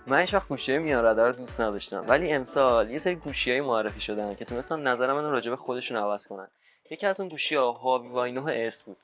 من هیچ وقت گوشی میان رده رو دوست نداشتم، ولی امسال یه سری گوشیای معرفی شدن که تونستن نظر من راجع به خودشون عوض کنن. یکی از اون گوشی‌ها هواوی وای 9 اس بود.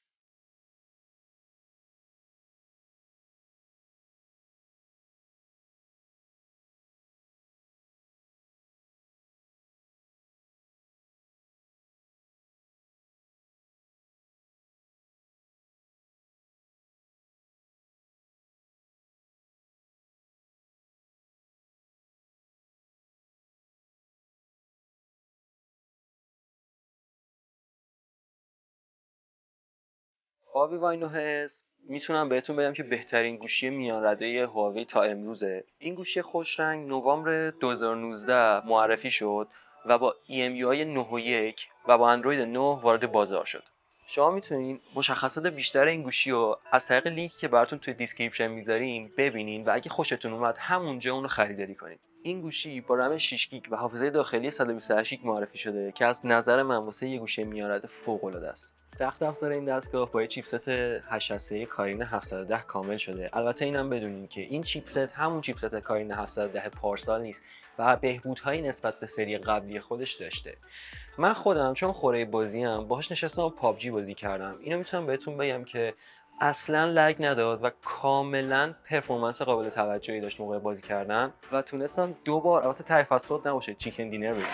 هواوی وای 9 اس میتونم بهتون بگم که بهترین گوشی میان رده هواوی تا امروزه. این گوشی خوش رنگ نوامبر 2019 معرفی شد و با EMUI 9.1 و با اندروید 9 وارد بازار شد. شما میتونین مشخصات بیشتر این گوشی رو از طریق لینکی که براتون توی دیسکریپشن میذاریم ببینین و اگه خوشتون اومد همونجا اون رو خریداری کنین. این گوشی با رم 6 گیگ و حافظه داخلی 128 گیگ معرفی شده که از نظر من واسه یه گوشی میان رده فوق العاده است. سخت افزار این دستگاه با چیپست 861 کارین 710 کامل شده. البته اینم بدونین که این چیپست همون چیپست کارین 710 پارسال نیست و بهبودهایی نسبت به سری قبلی خودش داشته. من خودم چون خوره بازیم باهاش نشستم و پابجی بازی کردم. اینو میتونم بهتون بگم که اصلا لگ نداد و کاملا پرفورمنس قابل توجهی داشت موقع بازی کردن و تونستم 2 بار، البته تعریف از خود نباشه، چیکن دینر بگیرم.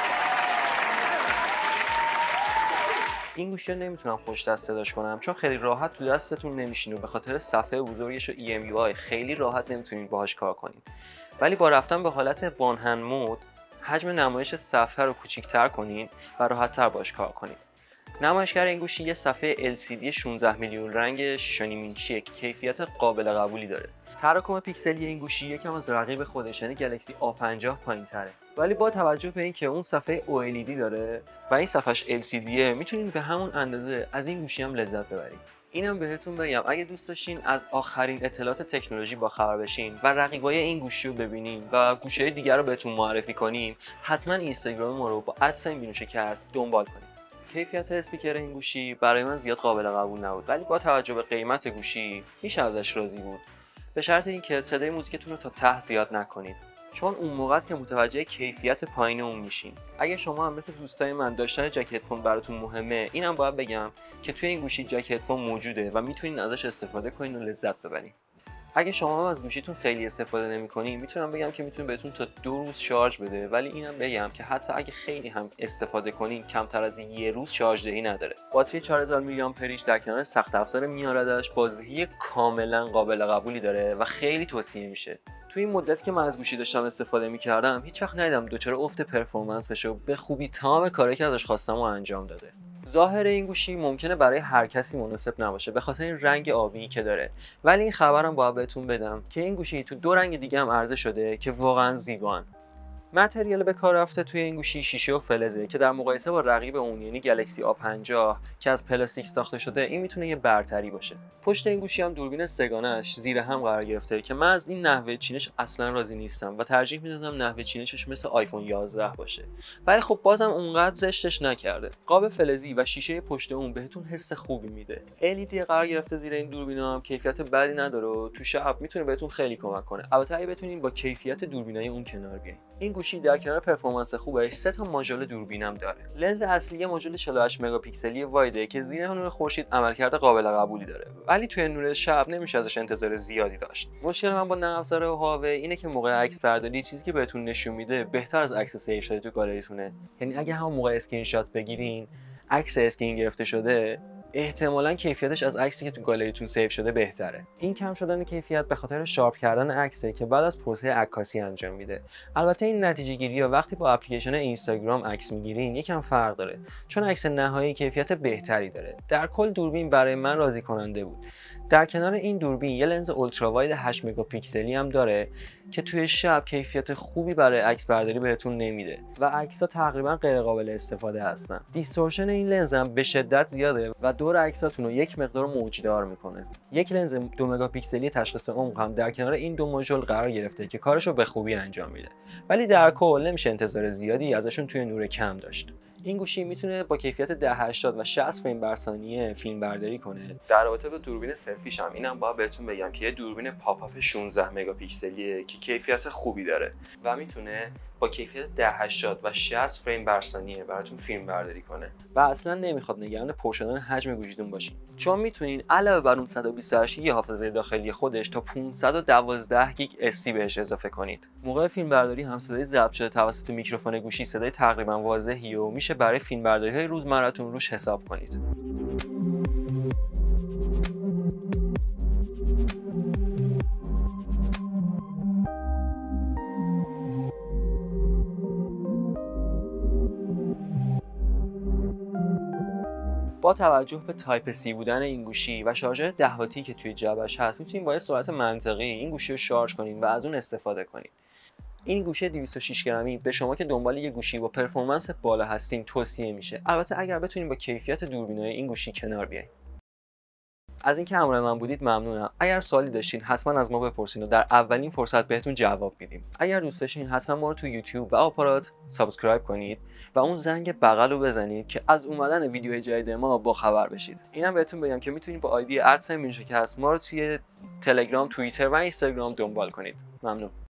این گوشی رو نمیتونم خوش دست صداش کنم چون خیلی راحت تو دستتون نمیشینه و به خاطر صفحه بزرگش و EMUI خیلی راحت نمیتونید باهاش کار کنید. ولی با رفتن به حالت وان هند مود حجم نمایش صفحه رو کوچیک‌تر کنین و راحت‌تر باهاش کار کنید. نمایشگر این گوشی یه صفحه LCD 16 میلیون رنگ 6.5 اینچیه که کیفیت قابل قبولی داره. تراکم پیکسلی این گوشی یکم از رقیب خودش یعنی گلکسی A50 پایین‌تره. ولی با توجه به اینکه اون صفحه OLED داره و این صفحهش LCD میتونید به همون اندازه از این گوشی هم لذت ببرید. اینم بهتون بگم اگه دوست داشتین از آخرین اطلاعات تکنولوژی باخبر بشین و رقیبای این گوشی رو ببینین و گوشی‌های دیگر رو بهتون معرفی کنیم، حتما اینستاگرام ما رو با @بینوشکست دنبال کنید. کیفیت اسپیکر این گوشی برای من زیاد قابل قبول نبود، ولی با توجه به قیمت گوشی میشه ازش راضی بود، به شرط اینکه صدای موزیکتون رو تا ته زیاد نکنید، چون اون موقع است که متوجه کیفیت پایین اون میشین. اگه شما هم مثل دوستای من داشتن جک هدفون براتون مهمه، اینم باید بگم که توی این گوشی جک هدفون موجوده و میتونین ازش استفاده کنین و لذت ببرین. اگه شما هم از گوشیتون خیلی استفاده نمی‌کنین، میتونم بگم که میتونه بهتون تا 2 روز شارژ بده، ولی اینم بگم که حتی اگه خیلی هم استفاده کنین کمتر از 1 روز شارژ دهی نداره. باتری 4000 میلی آمپریج در کنار سخت افزار میاردش بازدهی کاملا قابل قبولی داره و خیلی توصیه میشه. توی این مدتی که من از گوشی داشتم استفاده می‌کردم هیچ وقت ندیدم دچار افت پرفورمنس بشه و به خوبی تمام کارهایی که ازش خواستم رو انجام داده. ظاهر این گوشی ممکنه برای هر کسی مناسب نباشه به خاطر این رنگ آبی که داره، ولی این خبرم باید بهتون بدم که این گوشی تو 2 رنگ دیگه هم عرضه شده که واقعا زیبان. متریال به کار رفته توی این گوشی شیشه و فلزه که در مقایسه با رقیب اون یعنی گلکسی A50 که از پلاستیک ساخته شده این میتونه یه برتری باشه. پشت این گوشی هم دوربین سگانه‌اش زیر هم قرار گرفته که من از این نحوه چینش اصلا راضی نیستم و ترجیح میدادم نحوه چینشش مثل آیفون 11 باشه، ولی خب بازم اونقدر زشتش نکرده. قاب فلزی و شیشه پشت اون بهتون حس خوبی میده. LED قرار گرفته زیر این دوربینا هم کیفیت بدی نداره و تو شب میتونه بهتون خیلی کمک کنه، البته اگه بتونین با کیفیت دوربینای اون کنار بیاین. این گوشی در کنار پرفورمنس خوبش 3 تا ماژول دوربینم داره. لنز اصلی ماژول 48 مگاپیکسلی وایده که زیر نور خورشید عملکرد قابل قبولی داره، ولی توی نور شب نمیشه ازش انتظار زیادی داشت. مشکل من با نرم افزار هواوی اینه که موقع عکس برداری چیزی که بهتون نشون میده بهتر از عکس سیو شده تو گالریتونه. یعنی اگه همون موقع اسکرین شات بگیرین عکس اسکرین گرفته شده احتمالاً کیفیتش از عکسی که تو گالریتون سیو شده بهتره. این کم شدن کیفیت به خاطر شارپ کردن عکسه که بعد از پروسه عکاسی انجام میده. البته این نتیجه گیری‌ها وقتی با اپلیکیشن اینستاگرام عکس میگیرین یکم فرق داره چون عکس نهایی کیفیت بهتری داره. در کل دوربین برای من راضی کننده بود. در کنار این دوربین یه لنز اولترا واید 8 مگاپیکسلی هم داره که توی شب کیفیت خوبی برای عکس برداری بهتون نمیده و عکس‌ها تقریبا غیر قابل استفاده هستن. دیستورشن این لنز هم به شدت زیاده و دور عکساتون رو یک مقدار موجدار میکنه. یک لنز 2 مگاپیکسلی تشخیص عمق هم در کنار این دو ماژول قرار گرفته که کارش رو به خوبی انجام میده، ولی در کل نمیشه انتظار زیادی ازشون توی نور کم داشت. این گوشی میتونه با کیفیت 1080 و 60 فریم بر ثانیه فیلم برداری کنه. در رابطه با دوربین سلفیش هم اینم باید بهتون بگم که یه دوربین پاپ آپ 16 مگاپیکسلیه که کیفیت خوبی داره و میتونه با کیفیت 1080 و 60 فریم بر ثانیه براتون فیلم برداری کنه و اصلا نمیخواد نگران پر شدن حجم گوشیتون باشین، چون میتونین علاوه بر اون 128 گیگ حافظه داخلی خودش تا 512 گیگ استی بهش اضافه کنید. موقع فیلم برداری هم صدای ضبط شده توسط میکروفون گوشی صدای تقریبا واضحی و میشه برای فیلم برداری‌های روزمره‌تون روش حساب کنید. با توجه به تایپ سی بودن این گوشی و شارژر 10 واتی که توی جعبش هست، میتونید با سرعت منطقی این گوشی رو شارژ کنید و از اون استفاده کنید. این گوشی 206 گرمی به شما که دنبال یه گوشی با پرفورمنس بالا هستین توصیه میشه، البته اگر بتونید با کیفیت دوربینای این گوشی کنار بیاین. از اینکه همراه من بودید ممنونم. اگر سوالی داشتین حتما از ما بپرسین و در اولین فرصت بهتون جواب میدیم. اگر دوست داشتین حتما ما رو تو یوتیوب و آپارات سابسکرایب کنید و اون زنگ بغل رو بزنید که از اومدن ویدیوهای جدید ما با خبر بشید. اینم بهتون بگم که میتونید با آیدی @minshikast ما رو توی تلگرام، توییتر و اینستاگرام دنبال کنید. ممنون.